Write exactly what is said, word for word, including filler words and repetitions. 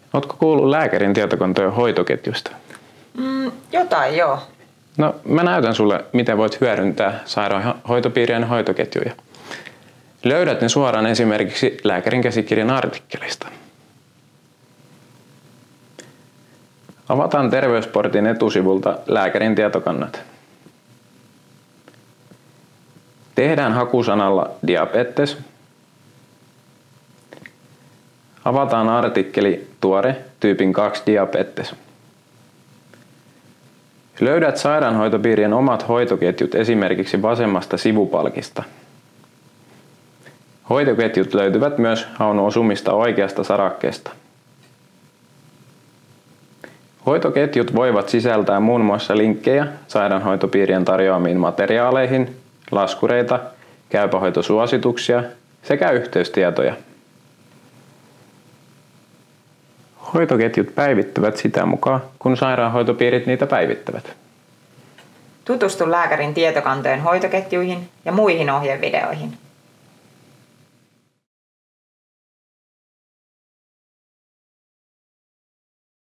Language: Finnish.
Ootko kuullut lääkärin tietokantojen hoitoketjusta? Mm, jotain joo. No, mä näytän sulle, miten voit hyödyntää sairaanhoitopiirien hoitoketjuja. Löydät ne suoraan esimerkiksi lääkärin käsikirjan artikkelista. Avataan Terveysportin etusivulta lääkärin tietokannat. Tehdään hakusanalla diabetes. Avataan artikkeli tuore tyypin kaksi diabetes. Löydät sairaanhoitopiirien omat hoitoketjut esimerkiksi vasemmasta sivupalkista. Hoitoketjut löytyvät myös haun osumista oikeasta sarakkeesta. Hoitoketjut voivat sisältää muun muassa linkkejä sairaanhoitopiirien tarjoamiin materiaaleihin, laskureita, käypähoitosuosituksia sekä yhteystietoja. Hoitoketjut päivittyvät sitä mukaan, kun sairaanhoitopiirit niitä päivittävät. Tutustu lääkärin tietokantojen hoitoketjuihin ja muihin ohjevideoihin.